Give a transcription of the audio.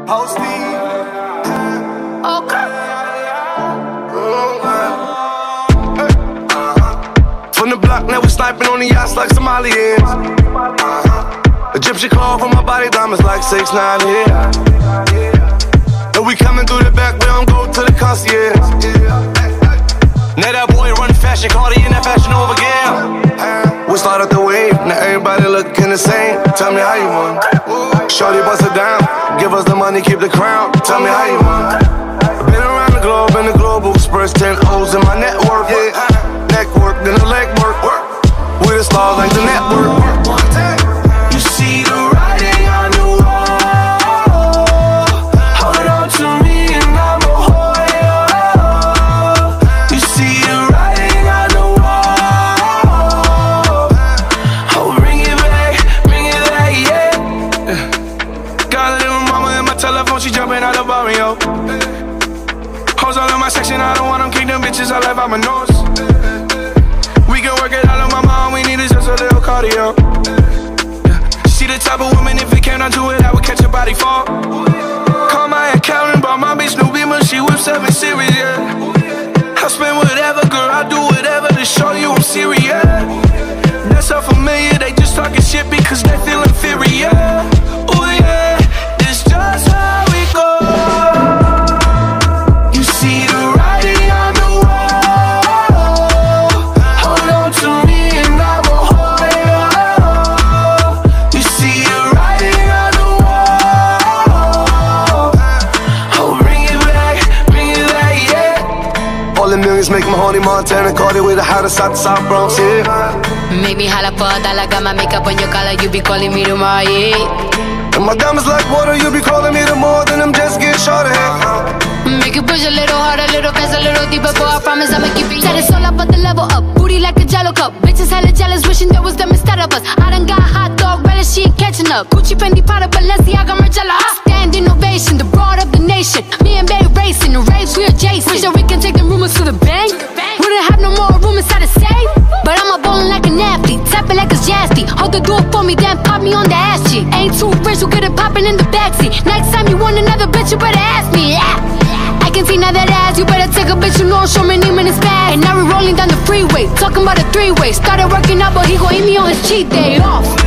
Okay. From the block, now we sniping on the yachts like Somalians. Egyptian cloth on my body, diamonds like 6'9" here. And we coming through the back, we don't go to the concierge. Now that boy run fashion, Cardi in that fashion over again. We start up the wave, now everybody looking the same. Tell me how you want. Shorty bust it down, give us the money, keep the crown. Tell me how you want. Been around the globe, in the global express, 10 O's in my network. Yeah, neck work, then the leg work. With the stars like the network. You see the writing on the wall. Hold on to me and I'ma hold you. You see the writing on the wall. Oh, bring it back, yeah. Got a little mama in my telephone, she jumping out the barrio. Hoes all in my section, I don't want them kick them bitches, I left out my nose. We can work it out on my mom, we need is just a little cardio. She the type of woman, if it came down to it, I would catch a body fall. Call my accountant, bought my bitch new Beamer, she whips 7 Series, yeah. I spend whatever, girl, I do whatever to show you I'm serious. That's so familiar, they just talking shit because they feel inferior. Ooh yeah, it's just how we go. You see the writing on the wall. Hold on to me and I will hold you. You see the writing on the wall. Oh, bring it back, yeah. All the millions make my honey Montana Cardi with the hottest out the South Bronx, yeah. Make me holla for $1, got my makeup on your collar, you be calling me tomorrow, yeah. And my diamonds like water, you be calling me the more than them just get shorter. Make you push a little harder, a little faster, a little deeper, boy, I promise I'ma keep it. Said it's all about the level up, booty like a jello cup. Bitches hella jealous, wishing there was them instead of us. I done got hot dog, relish, she ain't catching up. Gucci, Fendi, Prada, Balenciaga, Margiela. Stand innovation, the broad of the nation. Me and Bay racing, the raves we adjacent. Wish that we can take the rumors to the bank. Wouldn't have no more room inside the safe. But I'm a ballin' like an athlete, tap it like it's Jasty. Hold the door for me, then pop me on the ass cheek. Ain't too rich, we'll get it poppin' in the backseat. Next time you want another bitch, you better ask me. I can see now that ass, you better take a bitch, you know show me name in his bag. And now we rolling down the freeway, talking about a 3-way. Started working out, but he gon' eat me on his cheat day off.